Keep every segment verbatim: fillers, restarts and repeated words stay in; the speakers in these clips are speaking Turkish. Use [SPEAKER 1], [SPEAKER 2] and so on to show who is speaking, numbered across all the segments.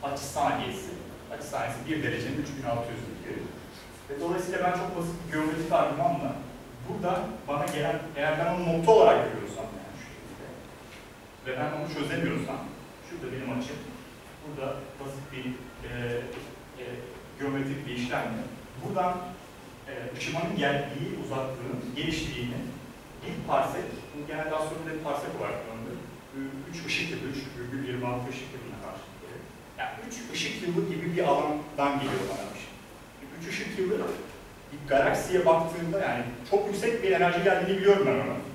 [SPEAKER 1] açı saniyesi. Açı saniyesi bir derecenin üç bin altı yüz gibi. Ve dolayısıyla ben çok basit bir geometrik argümanla burada bana gelen, eğer ben onu nokta olarak görüyorsam yani şu şekilde ve ben onu çözemiyorsam, şurada benim açım, burada basit bir e, e, geometrik bir işlemle buradan e, ışımanın geldiği uzaklığın genişliğini bir parsek, bu genelde astronomide bir parsek olarak kullanılır. üç ışık yılı, üç virgül yirmi altı ışık yılına karşılık gelir. Yani üç ışık yılı gibi bir alandan geliyor bana bir şey. üç ışık yılı bir galaksiye baktığımda yani çok yüksek bir enerji geldiğini biliyorum ben ona.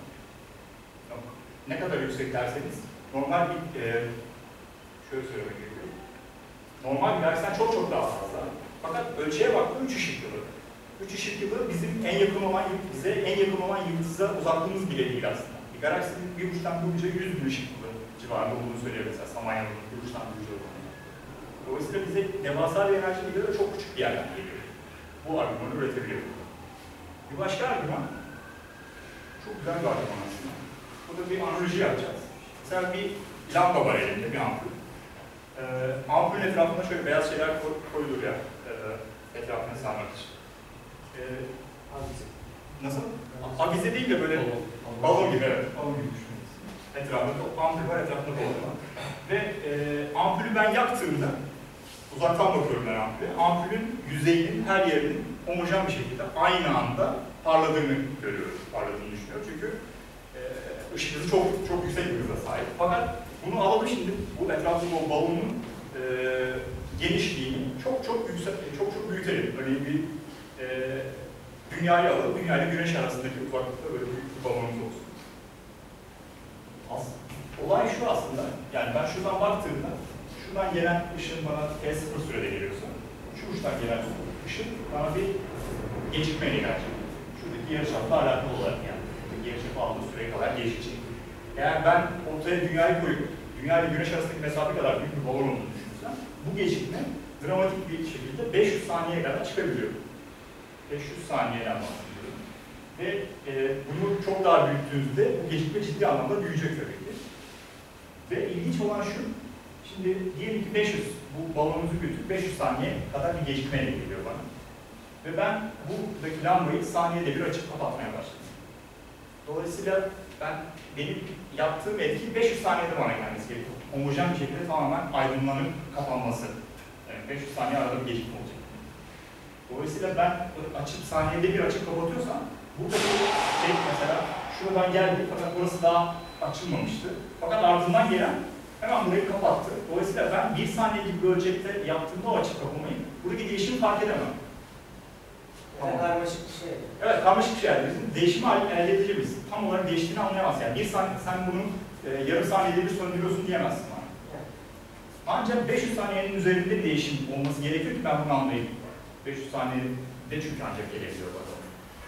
[SPEAKER 1] Ne kadar yüksek derseniz, normal bir, e, şöyle söylemek gerekiyor. Normal bir galaksiden çok çok daha fazla. Fakat ölçüye baktığım üç ışık yılı. üç ışık yılı bizim en yakın olan, bize en yakın olan yıldıza uzaklığımız bile değil aslında. Bir galaksinin bir uçtan bir uca yüz bin ışık yılı civarında olduğunu söylüyor mesela Samanyolu'nun bir uçtan bir uca olduğunu. Dolayısıyla bize devasa bir enerji geliyor da çok küçük bir yerden geliyor. Bu argümanı üretebiliyor. Bir başka argüman, çok güzel bir argüman aslında. Burada bir analoji yapacağız. Mesela bir lamba var elimde, bir ampul. Ee, ampulün etrafında şöyle beyaz şeyler koyulur ya, e, etrafını sarmak için. Ee,
[SPEAKER 2] Avize.
[SPEAKER 1] Nasıl? Avize değil de böyle balon, balon gibi, evet. Balon gibi düşünüyoruz. Etrafında ampul var, etrafında balon var. Ve e, ampulü ben yaktığımda, uzaktan bakıyorum ben ampule, ampulün yüzeyinin her yerinin homojen bir şekilde aynı anda parladığını görüyoruz, parladığını düşünüyorum. Çünkü e, ışık hızı çok, çok yüksek bir hıza sahip. Fakat bunu alalım şimdi, bu etrafında o balonun e, genişliğini çok çok yüksek, çok çok büyütelim. Örneğin bir e, dünyayı alalım, dünya ile güneş arasındaki uzaklıkta böyle büyük bir balonumuz olsun. Aslında, olay şu aslında, yani ben şuradan baktığımda, şuradan gelen ışın bana T sıfır sürede geliyorsa, şu uçtan gelen ışın bana bir gecikmeyle gelecek. Şuradaki yarıçapla alakalı olarak yani. Yarıçapı aldığı süreye kadar geçecek. Eğer ben ortaya dünyayı koyup, dünya ile güneş arasındaki mesafe kadar büyük bir balon olduğunu düşünürsem, bu gecikme dramatik bir şekilde beş yüz saniyeye kadar çıkabiliyor. beş yüz saniyeden bahsediyorum. Ve e, bunu çok daha büyüttüğünüzde bu gecikme ciddi anlamda büyüyecek tabii ki. Ve ilginç olan şu, şimdi diyelim ki beş yüz, bu balonumuzu büyütüp beş yüz saniye kadar bir gecikmeyle geliyor bana. Ve ben buradaki lambayı saniyede bir açıp kapatmaya başladım. Dolayısıyla ben, benim yaptığım etki beş yüz saniyede bana gelmesi gerekiyor. Homojen bir şekilde tamamen aydınlanıp kapanması. Yani beş yüz saniye arada bir gecikme olacak. Dolayısıyla ben açıp saniyede bir açıp kapatıyorsam, buradaki şey mesela şuradan geldi fakat burası daha açılmamıştı. Fakat ardından gelen hemen burayı kapattı. Dolayısıyla ben bir saniye gibi bir ölçekte yaptığımda o açıp kapamayı, buradaki değişimi fark edemem.
[SPEAKER 2] Yani tamam. Karmaşık bir şey.
[SPEAKER 1] Evet, karmaşık bir şey. Bizim değişimi elde edeceğiz. Tam olarak değiştiğini anlayamazsın. Yani bir saniye sen bunu e, yarım saniyede bir söndürüyorsun diyemezsin bana. Evet. Ancak beş yüz saniyenin üzerinde bir değişim olması gerekiyor ki ben bunu anlayayım. beş yüz saniyede çünkü ancak gelebiliyor bakalım.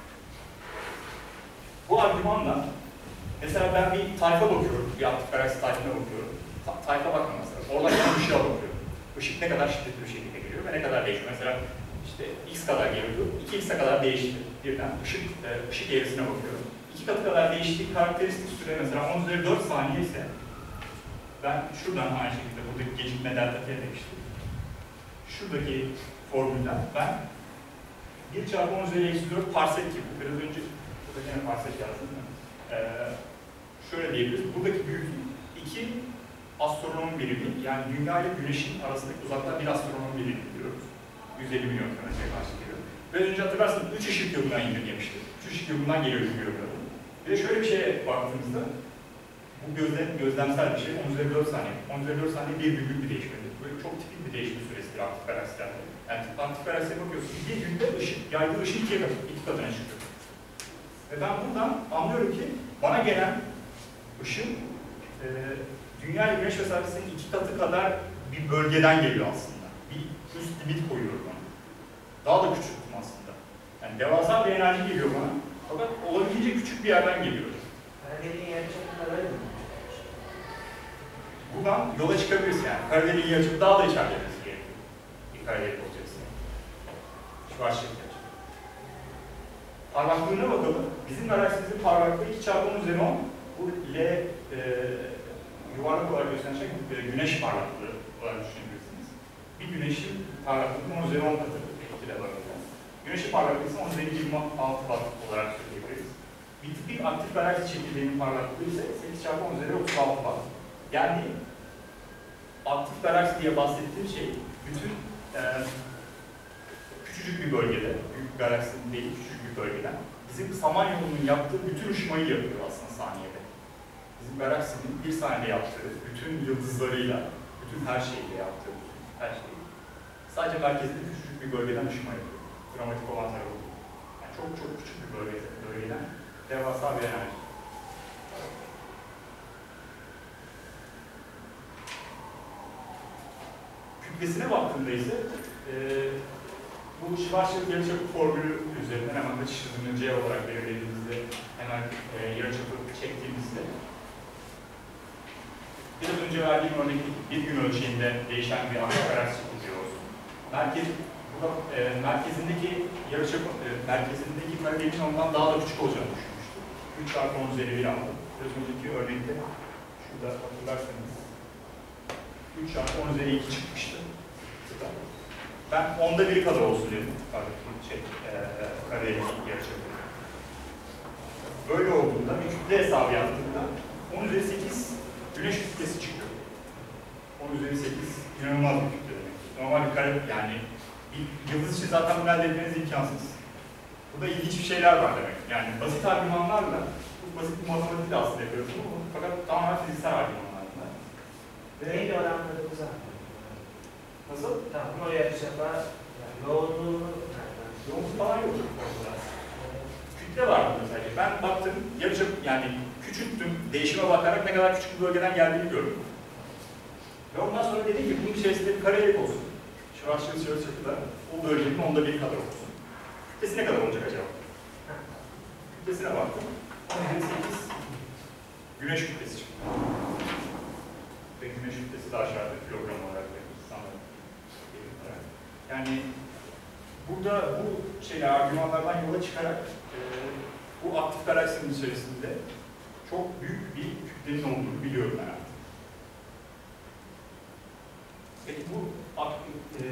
[SPEAKER 1] Bu argümanla mesela ben bir tayfa bakıyorum, bir aktif galaksi tayfına bakıyorum. Ta tayfa bakma mesela. Oradan yan ışığa bakıyorum. Işık ne kadar şiddetli bir şekilde geliyor ve ne kadar değişiyor. Mesela işte x kadar geliyordu, iki x'e kadar değişti. Birden ışık, e, ışık eğrisine bakıyorum. iki katı kadar değiştiği karakteristik süre mesela on üzeri dört saniye ise ben şuradan aynı şekilde buradaki gecikme delta t demiştim. Şuradaki formülden ben bir çarpı on üzeri eksi dört parsek gibi, biraz önce burada yine parsek yazdım değil mi? Ee, şöyle diyebiliriz, buradaki büyüklük iki astronom birimi, yani dünya ile güneşin arasındaki uzaklığa bir astronom birimi diyoruz. yüz elli milyon kilometreye karşı geliyor. Biraz önce hatırlarsınız üç ışık yılından indirgemişti. üç ışık yılından geliyor dünya yılları. Bir de şöyle bir şeye baktığımızda, bu gözlem, gözlemsel bir şey, on üzeri dört saniye. on üzeri dört saniye bir günlük bir değişimdir. Böyle çok tipik bir değişim süresidir aktif galaksilerde. Yani aktif galaksiye bakıyorsunuz, bir günde ışık, yaydığı ışık ikiye katı, iki katına çıkıyor. Ve ben buradan anlıyorum ki, bana gelen ışın, e, dünya ile güneş mesafesinin iki katı kadar bir bölgeden geliyor aslında. Bir üst limit koyuyor bana. Daha da küçülttüm aslında. Yani devasa bir enerji geliyor bana. Fakat olabildiğince küçük bir yerden geliyor.
[SPEAKER 2] Karadelik'in yarıçapında böyle mi?
[SPEAKER 1] Buradan yola çıkabiliriz yani. Karadelik'in yarıçapı daha da içeride olması gerekiyor. Bir karadelik olacaksa. Schwarzschild. Parlaklığına bakalım. Bizim galaksimizin parlaklığı iki çarpı on üzeri on. Bu L e, yuvarlak olarak gösteren şey e, güneş parlaklığı olarak düşünebilirsiniz. bir güneşin parlaklığının on üzeri on katı etkile bakacağız. Güneşin parlaklığı ise on üzeri yirmi altı watt olarak söyleyebiliriz. Bir tipik aktif galaksi çekirdeğinin parlaklığı ise sekiz çarpı on üzeri otuz altı watt. Yani aktif galaksi diye bahsettiğim şey bütün e, küçücük bir bölgede, büyük bir galaksinin değil, küçücük bir bölgeden bizim Samanyolu'nun yaptığı bütün ışımayı yapıyor aslında saniyede. Bizim galaksinin bir saniyede yaptığı, bütün yıldızlarıyla, bütün her şeyle yaptığı, her şeyi sadece merkezinde küçücük bir bölgeden ışıma yapıyor. Dramatik olan tarafı. Yani çok çok küçük bir bölge, bölgeden devasa bir enerji. Kütlesine baktığımda ise e, bu Schwarzschild yarıçapı formülü üzerinden hemen de çizimini C olarak belirlediğimizde hemen e, yarıçapı çektiğimizde biraz önce verdiğim örnek bir gün ölçeğinde değişen bir aktif galaksi çekiliyor olsun. Merkez, burada, e, merkezindeki yarıçapı, e, merkezindeki bölgenin ondan daha da küçük olacağını düşünmüştüm. üç çarpı on üzeri bir aldım. Biraz önceki örnekte şurada hatırlarsanız üç çarpı on üzeri iki çıkmıştı. Ben onda biri kadar olsun dedim. Şey, e, kareli yarıçapı. Böyle olduğunda bir kütle hesabı yaptığımda on üzeri sekiz güneş kütlesi çıkıyor. on üzeri sekiz inanılmaz bir kütle demek. Normal bir kare, yani bir yıldız için zaten bunu elde etmeniz imkansız. Burada ilginç bir şeyler var demek. Yani basit argümanlarla, basit bir matematikle aslında yapıyoruz ama fakat tamamen fiziksel argümanlarla.
[SPEAKER 2] Neydi oranları güzel?
[SPEAKER 1] Nasıl?
[SPEAKER 2] Tamam, o yarıçapa yani yoğunluğunu nereden?
[SPEAKER 1] Yoğunluk falan yok ortada. Kütle var burada sadece. Ben baktım, yarıçap yani küçülttüm, değişime bakarak ne kadar küçük bir bölgeden geldiğini gördüm. Ve ondan sonra dedim ki bunun içerisinde bir karelik olsun. Schwarzschild yarıçapı da o bölgenin onda bir kadar olsun. Kütlesi ne kadar olacak acaba? Kütlesine baktım. on üzeri sekiz güneş kütlesi çıktı. Ve güneş kütlesi de aşağıda kilogram olarak veriyoruz sanırım. Yani burada bu şeyler, argümanlardan yola çıkarak e, bu aktif galaksinin içerisinde çok büyük bir kütlenin olduğunu biliyorum ben artık. Peki bu e,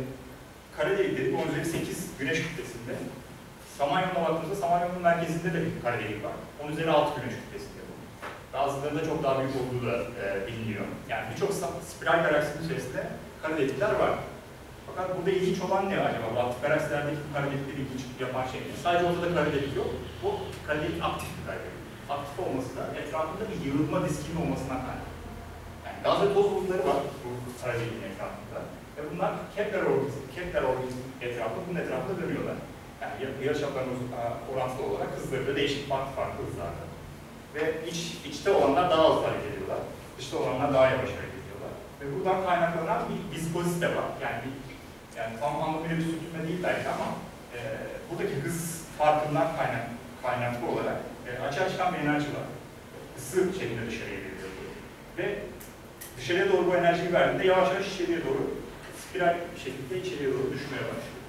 [SPEAKER 1] kare delik dedik on üzeri sekiz güneş kütlesinde. Samanyolu'na baktığımızda Samanyolu'nun merkezinde de bir kare delik var. on üzeri altı güneş kütlesinde bu. Bazılarında çok daha büyük olduğu da e, biliniyor. Yani birçok spiral galaksinin içerisinde kare delikler var. Fakat burada ilginç olan ne acaba? Bu aktif galaksilerdeki kare delikleri ilginç yapan şey ne? Sadece ortada kare delik yok. Bu kare delik aktif bir kare delik. Aktif olması da etrafında bir yığılma diskinin olmasından kaynaklı. Yani gaz ve toz bulutları var bu kare deliğin etrafında. Ve bunlar Kepler organizmi, Kepler organizmi etrafında, bunun etrafında dönüyorlar. Yani yarıçaplarının orantılı olarak hızları da değişik farklı farklı hızlarda. Ve iç, içte olanlar daha hızlı hareket ediyorlar. Dışta olanlar daha yavaş hareket ediyorlar. Ve buradan kaynaklanan bir viskozite var. Yani bir Yani tam anlamıyla bir sürtünme değil belki ama e, buradaki hız farkından kaynak, kaynaklı olarak e, açığa çıkan bir enerji var. Isı şeklinde dışarıya geliyor. Ve dışarıya doğru bu enerjiyi verdiğinde yavaş yavaş içeriye doğru spiral bir şekilde içeriye doğru düşmeye başlıyor.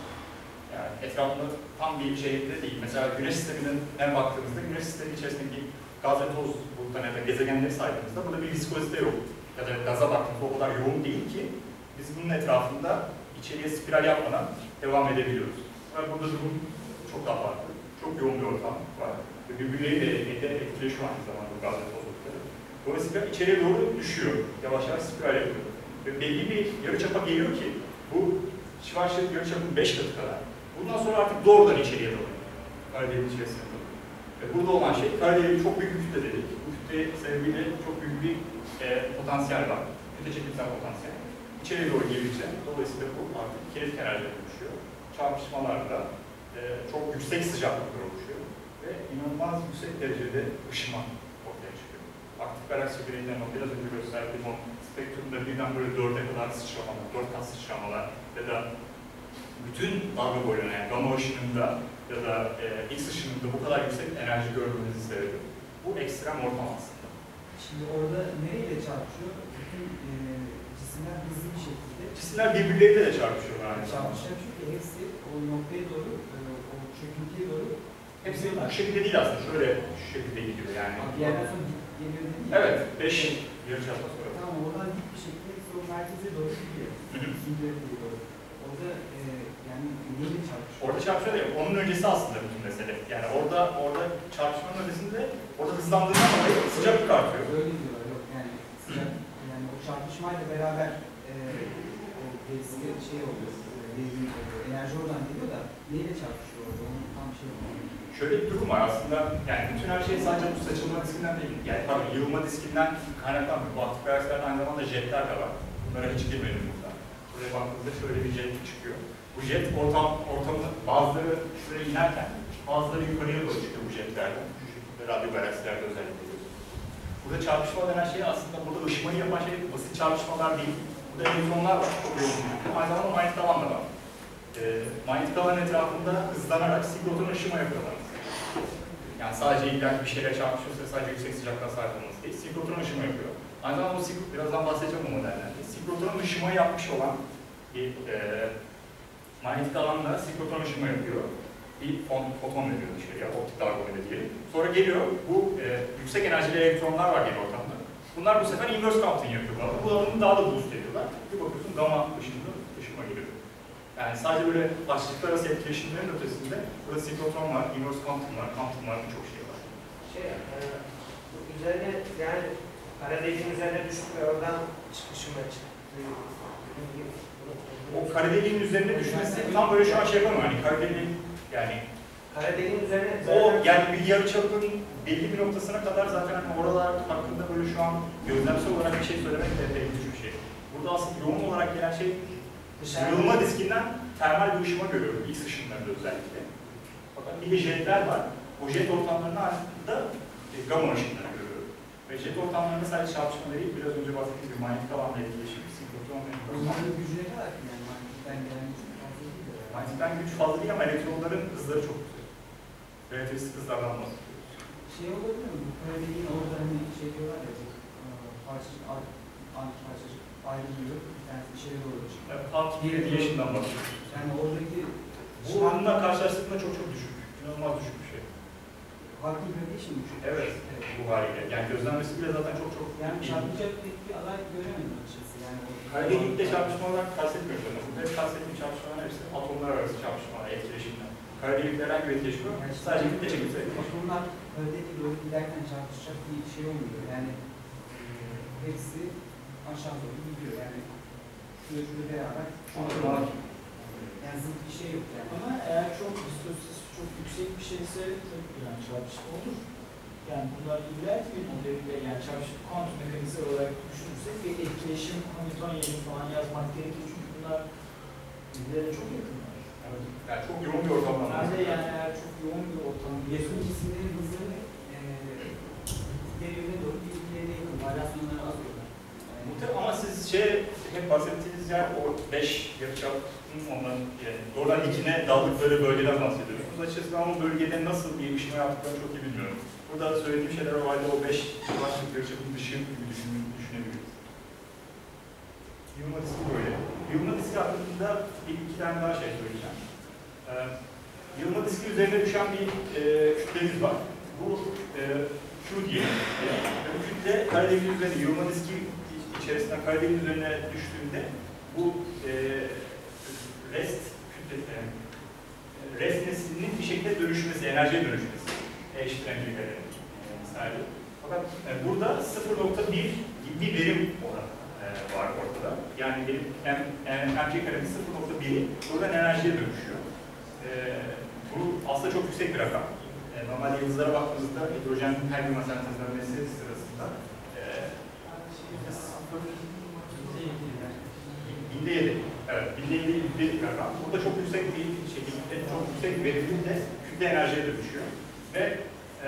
[SPEAKER 1] Yani etrafında tam bir şeyde değil. Mesela güneş sistemine baktığımızda güneş sistemi içerisindeki gaz ve toz bulutlarına ya da gezegenleri saydığımızda burada bir viskozite yok. Ya da gaza baktığımızda o kadar yoğun değil ki biz bunun etrafında içeriye spiral yapmadan devam edebiliyoruz. Yani burada durum çok daha farklı. Çok yoğun bir ortam var. Ve birbirleriyle etkileşiyor aynı zamanda bu gaz ve toz bulutları. Dolayısıyla içeriye doğru düşüyor. Yavaş yavaş spiral yapıyor. Ve belli bir yarıçapa geliyor ki bu Schwarzschild yarıçapının beş katı kadar. Bundan sonra artık doğrudan içeriye doğru. Kare deliğin içerisine doğru. Ve burada olan şey, kare deliğin çok büyük bir kütle dedik. Bu kütle sebebiyle çok büyük bir e, potansiyel var. Kütle çekimsel potansiyel. İçeriye doğru gelince, dolayısıyla bu artık kinetik enerjiye dönüşüyor. Çarpışmalarda e, çok yüksek sıcaklıklar oluşuyor. Ve inanılmaz yüksek derecede ışıma ortaya çıkıyor. Aktif galaksi bireyinden o biraz önce gösterdiğim o spektrumda birden böyle dörde kadar sıçramalar, dört kat sıçramalar ya da bütün dalga boylarına, yani gamma ışınında ya da e, X ışınında bu kadar yüksek enerji görmemizin sebebi bu ekstrem ortam aslında.
[SPEAKER 3] Şimdi orada nereyle çarpışıyor? Bütün e, cisimler hızlı bir şekilde.
[SPEAKER 1] Cisimler birbirleriyle de çarpışıyorlar aynı zamanda.
[SPEAKER 3] Çarpışıyor çünkü hepsi o noktaya doğru, e, o çöküntüye doğru.
[SPEAKER 1] Hepsi bu şekilde değil aslında, şöyle şu şekilde gidiyor yani.
[SPEAKER 3] Bir yerden sonra geliyor değil mi?
[SPEAKER 1] Evet, beş yarıçapta sonra.
[SPEAKER 3] Tamam, oradan dik bir şekilde sonra merkeze doğru gidiyor. Singularity'ye doğru. Orada e, yani neyle çarpışıyor?
[SPEAKER 1] Orada çarpışma değil, onun öncesi aslında bütün mesele. Yani orada orada çarpışmanın öncesinde orada hızlandığından dolayı sıcaklık artıyor.
[SPEAKER 3] Öyle diyorlar, yok yani sıcak, yani o çarpışmayla beraber e, o eski şey oluyor, devrim oluyor, enerji oradan geliyor da neyle çarpışıyor orada, onun tam şey oluyor.
[SPEAKER 1] Şöyle bir durum var aslında, yani bütün her şey sadece bu saçılma diskinden değil, yani pardon, yığılma diskinden kaynaklanmıyor. Bu aktif reaksiyonlarda aynı zamanda jetler de var. Bunlara hiç girmedim burada. Buraya baktığımızda şöyle bir jet çıkıyor. Bu jet ortam, ortamda bazıları şuraya inerken, bazıları yukarıya doğru çıkıyor bu jetlerden. Şu şekilde radyo galaksilerde özellikle. Burada çarpışma denen şey aslında burada ışımayı yapan şey basit çarpışmalar değil. Burada elektronlar var, çok yoğun. Aynı zamanda manyetik alan da var. E, manyetik alanın etrafında hızlanarak siklotron ışıma yapıyorlar. Yani sadece illa bir şeyle çarpışıyorsa sadece yüksek sıcaklığa sahip olması değil, siklotron ışıma yapıyor. Aynı zamanda o siklotron, birazdan bahsedeceğim o modellerde. Siklotron ışıma yapmış olan bir e, manyetik alanla siklotron ışıma yapıyor. Bir foton veriyor dışarıya, optik dalga ile diyelim. Sonra geliyor, bu e, yüksek enerjili elektronlar var geri ortamda. Bunlar bu sefer inverse counting yapıyorlar. Bu alanını daha da boost ediyorlar. Bir bakıyorsun gamma ışınlı ışıma geliyor. Yani sadece böyle başlıklar arası etkileşimlerin ötesinde burada siklotron var, inverse counting var, counting var, birçok şey var.
[SPEAKER 2] Şey, e, bu üzerine yani kara deliğin üzerine düşüp ve oradan çıkışıma çıktı.
[SPEAKER 1] O kara deliğin üzerine düşmesi tam böyle şu an şey yapamam hani kara deliğin yani
[SPEAKER 2] kara deliğin üzerine
[SPEAKER 1] o yani bir yarıçapın belli bir noktasına kadar zaten hani oralar hakkında böyle şu an gözlemsel olarak bir şey söylemek de pek bir şey. Burada aslında yoğun olarak gelen şey yığılma diskinden termal bir ışıma görüyoruz, X ışınlarında özellikle. Fakat bir de jetler var. O jet ortamlarının ardında e, gamma ışınları görüyoruz. Ve jet ortamlarında sadece çarpışma değil, biraz önce bahsettiğim gibi manyetik alanla etkileşim, siklotron ve
[SPEAKER 3] Onların gücü ne kadar ki yani manyetikten gelen güç fazla değil de.
[SPEAKER 1] manyetikten güç fazla değil ama elektronların hızları çok yüksek. Relativistik hızlardan bahsediyoruz.
[SPEAKER 3] Şey olabilir mi? Bu kara deliğin orada hani şey diyorlar ya, bu parçacık, anti parçacık ayrılıyor, yani içeri doğru çıkıyor.
[SPEAKER 1] Yani Hawk radiation'dan bahsediyoruz.
[SPEAKER 3] Yani oradaki
[SPEAKER 1] Bu onunla karşılaştığında çok çok düşük. İnanılmaz düşük bir şey.
[SPEAKER 3] Hawking radiation mi?
[SPEAKER 1] Evet,
[SPEAKER 3] Evet.
[SPEAKER 1] bu haliyle. Yani gözlenmesi bile zaten çok çok
[SPEAKER 3] Yani
[SPEAKER 1] iyi.
[SPEAKER 3] çarpıcı pek bir aday göremedim açıkçası. Yani o
[SPEAKER 1] Kara delikte çarpışma olarak kastetmiyoruz onu. Burada hep kastettiğim çarpışmalar hepsi atomlar arası çarpışmalar, etkileşimler. Kara delikte herhangi bir etkileşim yok.
[SPEAKER 3] Yani
[SPEAKER 1] Sadece kütle çekimse.
[SPEAKER 3] atomlar kara deliğe doğru giderken çarpışacak bir şey olmuyor. Yani e, hepsi aşağı doğru gidiyor. Yani şöyle şöyle beraber
[SPEAKER 1] Atomlar.
[SPEAKER 3] yani zıt bir şey yok yani.
[SPEAKER 4] Ama eğer çok viskozitesi çok yüksek bir şeyse tabii yani çarpışma olur. Yani bunlar illa ki bir modeliyle yani çarpışma kuantum mekaniksel olarak düşünürsek bir etkileşim Hamiltonian'ı falan yazmak gerekir çünkü bunlar birbirlerine çok yakınlar.
[SPEAKER 1] Evet. Yani çok yoğun bir ortamdan
[SPEAKER 4] Ben de yani eğer çok yoğun bir ortam
[SPEAKER 3] Yakın cisimlerin hızları e, birbirine doğru birbirlerine yakın. Varyasyonları az oluyorlar.
[SPEAKER 1] Muhtemelen ama siz şey hep bahsettiğiniz yer o beş yarıçapın onların yani doğrudan ikine daldıkları bölgeden bahsediyorsunuz. Açıkçası ben o bölgede nasıl bir işlem yaptıklarını çok iyi bilmiyorum. Burada söylediğim şeyler o halde o beş başlık yarıçapın dışı gibi düşün, düşünebiliriz. Yığılma diski böyle. Yığılma diski hakkında bir iki tane daha şey söyleyeceğim. Ee, yığılma diski üzerine düşen bir e, kütlemiz var. Bu e, şu diyelim. E, bu kütle kara deliğin üzerine yığılma diski içerisinden kara deliğin üzerine düştüğünde bu e, rest kütlesi, rest neslinin bir şekilde dönüşmesi, enerjiye dönüşmesi. E eşittir mc kare misali. Fakat e, burada sıfır nokta bir gibi bir verim oranı e, var ortada. Yani benim mc karenin sıfır nokta biri buradan enerjiye dönüşüyor. E, bu aslında çok yüksek bir rakam. E, normalde yıldızlara baktığımızda hidrojen helyum sentezlenmesi sırasında e, binde yedi. Evet, binde yedi bir rakam. Burada çok yüksek bir şekilde, çok yüksek bir verimlilikle kütle enerjiye dönüşüyor. Ve e,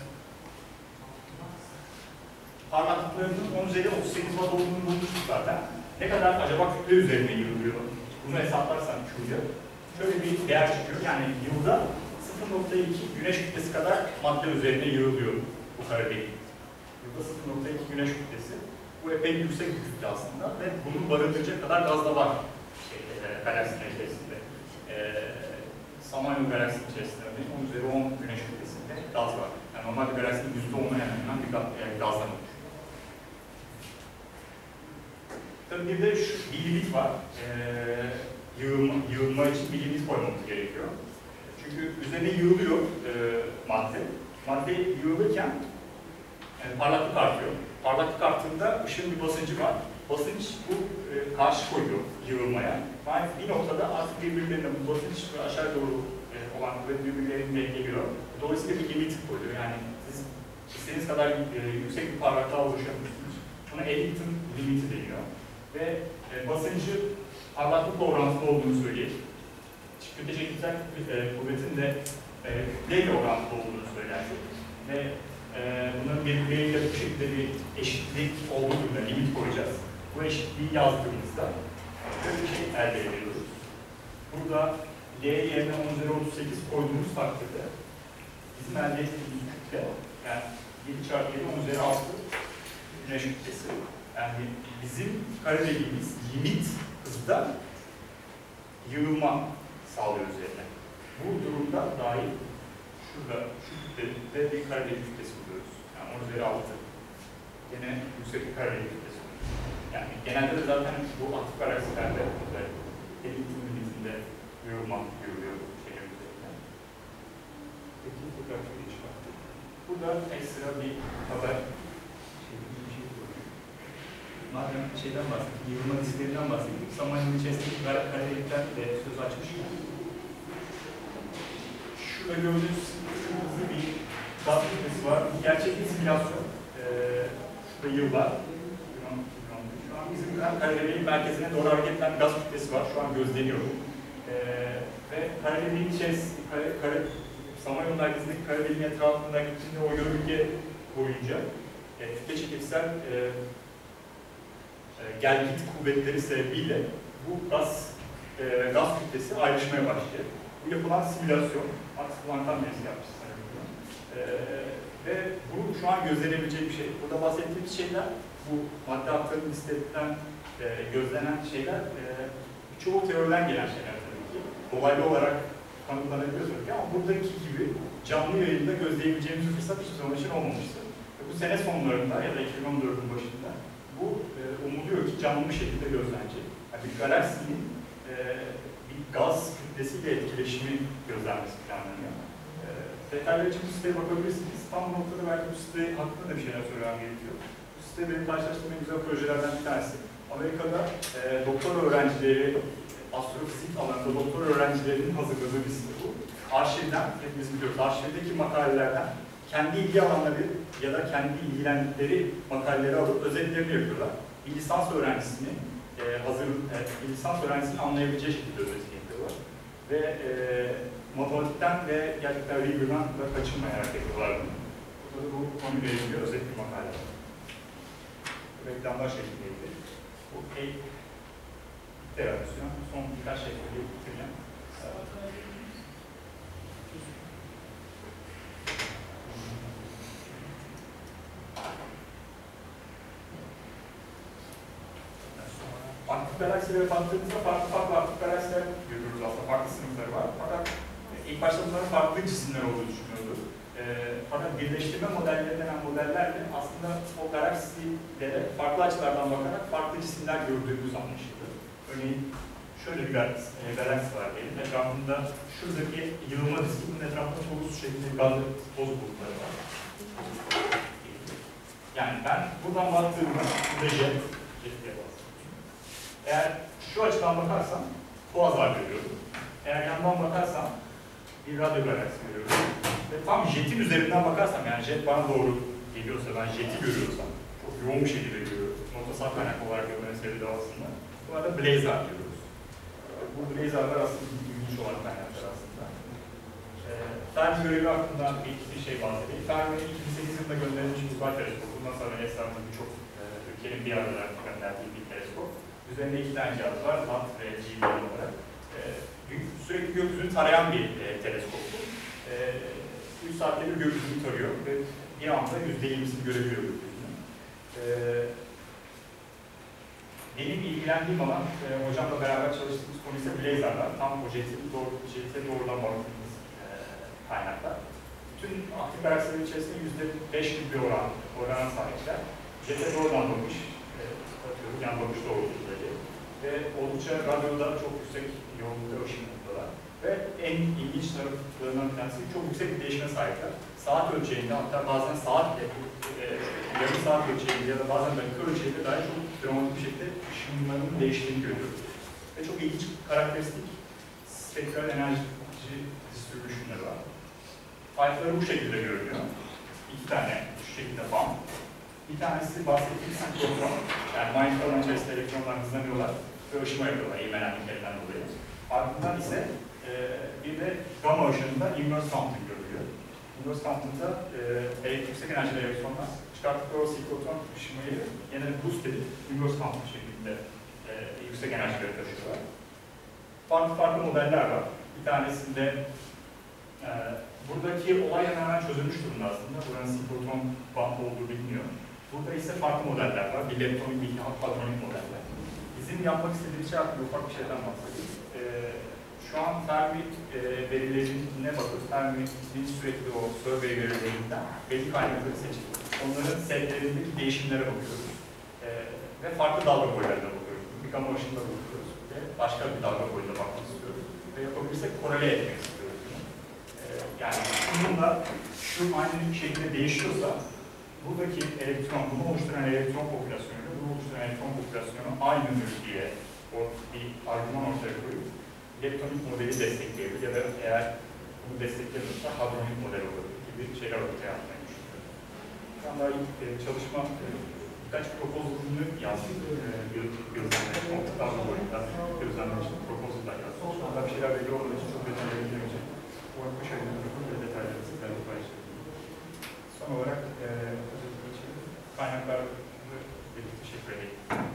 [SPEAKER 1] parlaklıklarının on üzeri otuz sekiz watt olduğunu bulmuştuk zaten. Ne kadar acaba kütle üzerine yığılıyor? Bunu hesaplarsan Q'ya şöyle bir değer çıkıyor. Yani yılda sıfır nokta iki güneş kütlesi kadar madde üzerine yığılıyor bu kara delik. Yılda sıfır nokta iki güneş kütlesi. Bu epey yüksek bir kütle aslında ve bunu barındıracak kadar gaz da var şeyde, e, galaksinin içerisinde. E, Samanyolu galaksinin içerisinde on üzeri on güneş kütlesinde gaz var. Yani normal bir galaksinin yüzde on'una hemen hemen bir gaz, yani gazdan oluşuyor. Tabii bir de şu bir limit var. Ee, yığılma, yığılma için bir limit koymamız gerekiyor. Çünkü üzerine yığılıyor e, madde. Madde yığılırken yani parlaklık artıyor. Parlaklık arttığında ışığın bir basıncı var. Basınç bu e, karşı koyuyor yığılmaya. Yani bir noktada artık birbirlerine bu basınç ve aşağı doğru e, olan kuvvet birbirlerini dengeliyor. Dolayısıyla bir limit koyuyor. Yani siz istediğiniz kadar e, yüksek bir parlaklığa ulaşabilirsiniz. Buna Eddington limiti deniyor. Ve e, basıncı parlaklıkla orantılı olduğunu söyleyip, kütle çekimsel e, kuvvetin de e, kütleyle orantılı olduğunu söylersek ve e, bunların birbirleriyle bu şekilde bir eşitlik olduğunda limit koyacağız. Bu eşitliği yazdığımızda böyle bir şey elde ediyoruz. Burada L yerine on üzeri otuz sekiz koyduğumuz takdirde bizim elde ettiğimiz kütle, yani yedi çarpı yedi on üzeri altı güneş kütlesi. Yani bizim kare dediğimiz limit hızda yığılma sağlıyor üzerine. Bu durumda dahil şurada şu kütlede bir kare kütlesi buluyoruz. Yani on üzeri altı. Yine yüksek bir kare kütlesi buluyoruz. Yani genelde de zaten bu aktif araçlarda Eddington limitinde yığılma görülüyor şeyler üzerinden. Peki tekrar şöyle çıkarttık. Burada ekstra bir haber. Madem şeyden bahsettik, yığılma dizilerinden bahsettik, Samanyolu'nun içerisindeki karelikten de söz açmışım. Şurada gördüğünüz hızlı bir gaz kütlesi var. Bu gerçek bir simülasyon. Ee, şurada yıllar. Şu an bizim karelerin merkezine doğru hareket eden gaz kütlesi var. Şu an gözleniyor. Ee, ve karelerin içerisinde, kare, kare, Samanyolu merkezindeki karelerin etrafında gittiğinde o yörünge boyunca e, kütle çekimsel e, gel git kuvvetleri sebebiyle bu gaz e, gaz kütlesi ayrışmaya başlıyor. Bu yapılan simülasyon, Max Planck'tan birisi yapmış sanırım. E, ve bu şu an gözlenebilecek bir şey. Burada bahsettiğimiz şeyler, bu madde aktarım listelerinden e, gözlenen şeyler, e, çoğu teoriden gelen şeyler tabii ki. Dolaylı olarak kanıtlanabiliyor tabii ki ama buradaki gibi canlı yayında gözleyebileceğimiz bir fırsat hiçbir zaman için olmamıştır. Ve bu sene sonlarında ya da iki bin on dördün başında bu e, umuluyor ki canlı bir şekilde gözlenecek. Yani bir galaksinin e, bir gaz kütlesiyle etkileşimi gözlenmesi planlanıyor. E, detaylar için bu siteye bakabilirsiniz. Tam bu noktada belki bu site hakkında da bir şeyler söylemem gerekiyor. Bu site benim karşılaştığım en güzel projelerden bir tanesi. Amerika'da e, doktor öğrencileri, astrofizik alanında doktor öğrencilerinin hazırladığı bir site bu. Arşivden, hepimiz biliyoruz, arşivdeki makalelerden kendi ilgi alanları ya da kendi ilgilendikleri makaleleri alıp özetlerini yapıyorlar. Bir lisans öğrencisini e, hazır, e, bir lisans öğrencisinin anlayabileceği şekilde özetini yapıyorlar. Ve e, matematikten ve gerçekten rigor'dan da kaçınmaya hareket ediyorlar bunu. Burada da bu konuyla ilgili özet bir makale var. Reklamlar şeklindeydi. Bu ilk versiyon, son birkaç şey söyleyip bitireceğim. Aktif galaksilere baktığımızda farklı farklı aktif galaksiler görüyoruz aslında. Farklı sınıfları var. Fakat ilk başta bunların farklı cisimler olduğunu düşünüyoruz. E, fakat birleştirme modelleri denen modellerle aslında o galaksilere farklı açılardan bakarak farklı cisimler gördüğümüz anlaşıldı. Örneğin şöyle bir galaksi, e, galaksi var diyelim. Etrafında şuradaki yığılma diskinin etrafında toz şeklinde gazlı toz bulutları var. Yani ben buradan baktığımda burada jet, jet diye bahsediyorum. Eğer şu açıdan bakarsam boğazlar görüyorum. Eğer yandan bakarsam bir radyo galaksi görüyorum. Ve tam jetin üzerinden bakarsam, yani jet bana doğru geliyorsa, ben jeti görüyorsam, çok yoğun bir şekilde görüyorum. Noktasal kaynak olarak görmenin sebebi de aslında. Bu arada blazar diyoruz. Bu blazarlar aslında ilginç olan kaynaklar aslında. E, Fermi görevi hakkında bir, bir şey bahsedeyim. Fermi'nin iki bin sekiz yılında gönderilmiş uzay teleskopu. Bundan sonra Esra'nın birçok e, ülkenin bir arada gönderdiği bir teleskop. Üzerinde iki tane cihaz var, L A T ve G B olarak. E, sürekli gökyüzünü tarayan bir e, teleskop. E, üç saatte bir gökyüzünü tarıyor ve bir anda yüzde yirmisini görebiliyor gökyüzünü. E, benim ilgilendiğim alan, e, hocamla beraber çalıştığımız konu ise blazarlar. Tam o jetin doğru, jete doğrudan baktığımız e, kaynaklar. Bütün aktif galaksilerin içerisinde yüzde beş gibi bir oran, orana sahipler. Jete doğrudan bakmış. E, yan bakış doğrultusundaki. Ve oldukça radyoda çok yüksek yoğunlukta ışınlıktalar. Ve en ilginç taraflarından bir tanesi çok yüksek bir değişime sahipler. Saat ölçeğinde, hatta bazen saatle, e, yarım saat ölçeğinde ya da bazen dakika ölçeğinde daha çok dramatik bir şekilde ışınların değiştiğini görüyoruz. Ve çok ilginç karakteristik spektral enerji distribution'ları var. Fight'ları bu şekilde görünüyor. İki tane şu şekilde fan. Bir tanesi bahsettiğim sinkroton. Yani manyetik alan içerisinde elektronlar hızlanıyorlar ve ışıma yapıyorlar ivmelendiklerinden dolayı. Ardından ise e, bir de gamma ışığında inverse counting görülüyor. Inverse counting'da e, yüksek enerjili elektronlar çıkarttıkları o sinkroton ışımayı yeniden boost edip inverse counting şeklinde e, yüksek enerjileri taşıyorlar. Farklı farklı modeller var. Bir tanesinde e, buradaki olay hemen çözülmüş durumda aslında. Buranın sinkroton band olduğu biliniyor. Burada ise farklı modeller var. Bir leptonik, bir hadronik modeller. Bizim yapmak istediğimiz şey hakkında ufak bir şeyden bahsedeyim. E, şu an Fermi e, verilerine bakıp Fermi'nin sürekli o survey verilerinden belli kaynakları seçip onların setlerindeki değişimlere bakıyoruz. E, ve farklı dalga boylarına bakıyoruz. Bir gamma ışığında bakıyoruz ve başka bir dalga boyuna bakmak istiyoruz. Ve yapabilirsek korele etmek istiyoruz. E, yani bununla şu aynı şekilde değişiyorsa buradaki elektron, bunu oluşturan elektron popülasyonu, bunu oluşturan elektron popülasyonu aynıdır diye o bir argüman ortaya koyup elektronik modeli destekleyebilir ya da eğer bunu desteklemiyorsa hadronik model olur gibi şeyler ortaya atmayı düşünüyorum. Şu anda ilk e, çalışma e, birkaç propozalını yazdık. Gözlemle, dalga boyunda gözlemle için propozallar yazdık. Şu anda bir şeyler belli olmadığı için çok detaylı bilmeyeceğim. Umarım bu şeyleri detaylı sizlerle paylaşacağım. Son olarak e, kaynaklar birlikte teşekkür edeyim.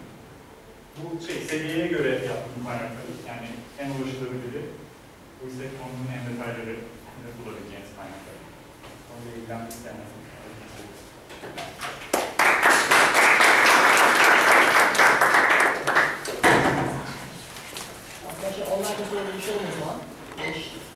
[SPEAKER 1] Bu şey, seviyeye göre yaptığım kaynakları, yani en ulaşılabiliri, bu ise konunun en detayları bulabileceğiniz kaynaklar. Onunla ilgilenmek isteyenler.